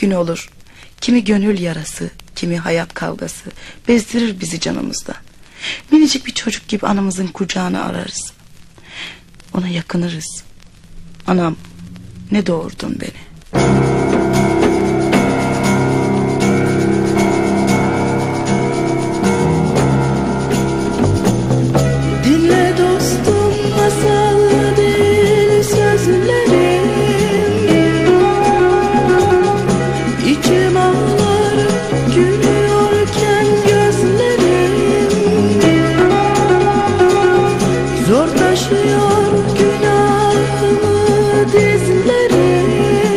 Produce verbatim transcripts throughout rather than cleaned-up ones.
gün olur. Kimi gönül yarası, kimi hayat kavgası bezdirir bizi canımızda. Minicik bir çocuk gibi anamızın kucağını ararız. Ona yakınırız. Anam, ne doğurdun beni. Dinle dostum masal değil sözlerim. İçim ağlar gülüyorken gözlerim. Zor taşıyor günahımı dizlerim.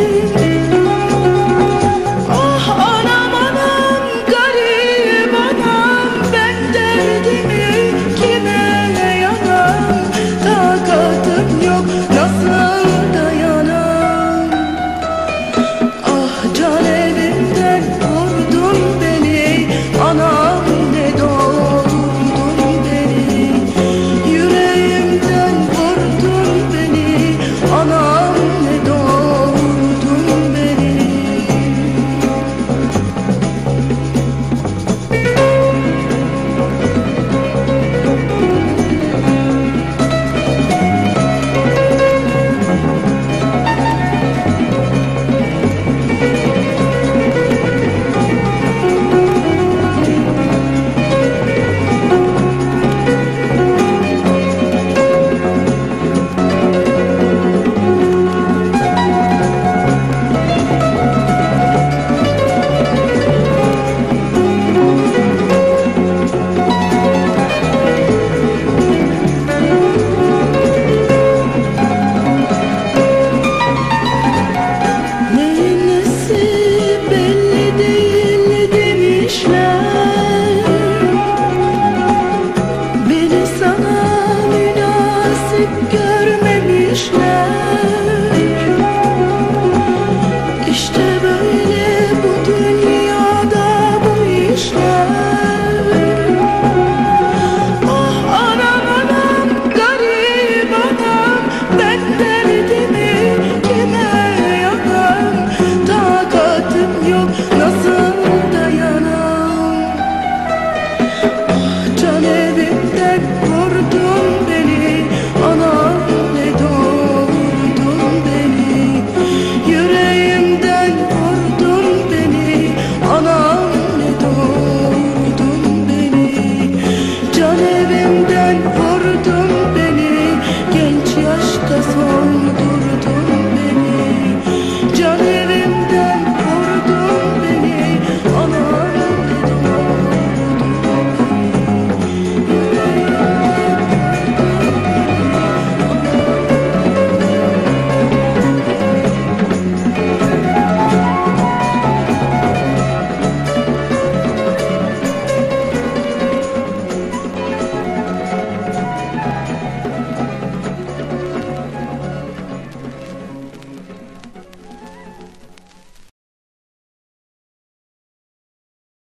Ah anam anam garip anam, ben derdimi kime yanam? Takatım yok, nasıl dayanam? Ah can evimden vurdun beni, anam ne doğurdun beni. Yüreğimden vurdun beni, anam ne doğurdun beni. Neyin nesi belli değil demişler. Beni sana münasip görmemişler.